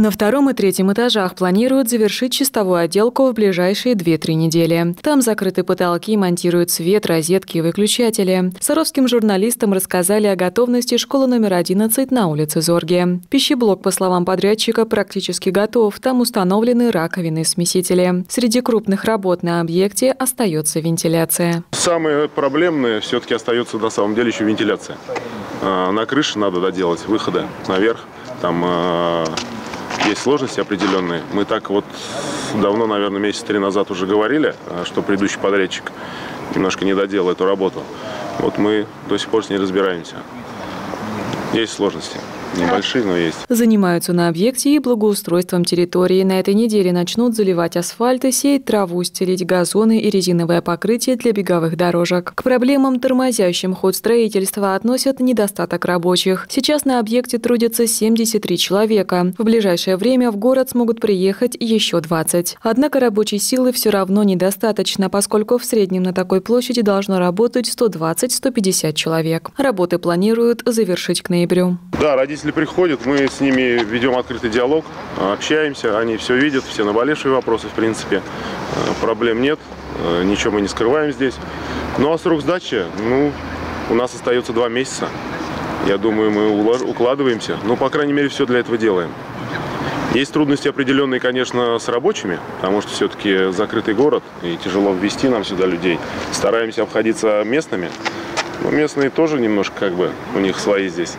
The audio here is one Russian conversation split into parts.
На втором и третьем этажах планируют завершить чистовую отделку в ближайшие 2-3 недели. Там закрыты потолки, монтируют свет, розетки и выключатели. Саровским журналистам рассказали о готовности школы номер 11 на улице Зорге. Пищеблок, по словам подрядчика, практически готов. Там установлены раковины и смесители. Среди крупных работ на объекте остается вентиляция. Самое проблемное все-таки остается на самом деле еще вентиляция. На крыше надо доделать выходы наверх. Там есть сложности определенные. Мы так вот давно, наверное, месяца 3 назад уже говорили, что предыдущий подрядчик немножко не доделал эту работу. Вот мы до сих пор с ней разбираемся. Есть сложности. Небольшие, но есть. Занимаются на объекте и благоустройством территории. На этой неделе начнут заливать асфальт и сеять траву, стелить газоны и резиновое покрытие для беговых дорожек. К проблемам, тормозящим ход строительства, относят недостаток рабочих. Сейчас на объекте трудятся 73 человека. В ближайшее время в город смогут приехать еще 20. Однако рабочей силы все равно недостаточно, поскольку в среднем на такой площади должно работать 120-150 человек. Работы планируют завершить к ноябрю. Да, родители приходят, мы с ними ведем открытый диалог, общаемся, они все видят, все наболевшие вопросы, в принципе. Проблем нет, ничего мы не скрываем здесь. Ну а срок сдачи, у нас остается 2 месяца. Я думаю, мы укладываемся, по крайней мере, все для этого делаем. Есть трудности определенные, конечно, с рабочими, потому что все-таки закрытый город, и тяжело ввести нам сюда людей. Стараемся обходиться местными. Но местные тоже немножко у них свои здесь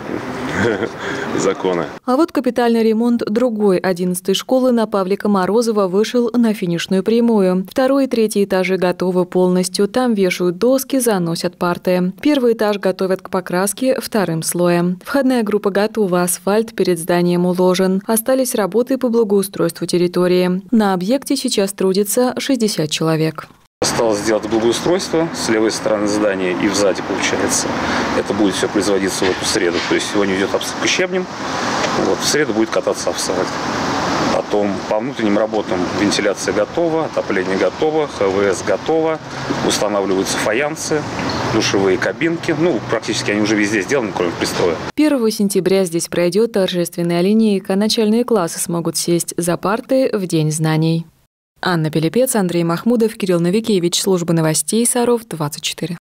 законы. А вот капитальный ремонт другой 11-й школы на Павлика Морозова вышел на финишную прямую. 2 и 3 этажи готовы полностью. Там вешают доски, заносят парты. 1 этаж готовят к покраске 2-м слоем. Входная группа готова, асфальт перед зданием уложен. Остались работы по благоустройству территории. На объекте сейчас трудится 60 человек. Осталось сделать благоустройство с левой стороны здания и сзади, получается. Это будет все производиться в эту среду. То есть сегодня идет обсыпка щебнем, в среду будет кататься асфальт. Потом по внутренним работам вентиляция готова, отопление готово, ХВС готово, устанавливаются фаянсы, душевые кабинки. Практически они уже везде сделаны, кроме пристроя. 1 сентября здесь пройдет торжественная линейка. Начальные классы смогут сесть за парты в День знаний. Анна Пилипец, Андрей Махмудов, Кирилл Новикевич. Служба новостей Саров 24.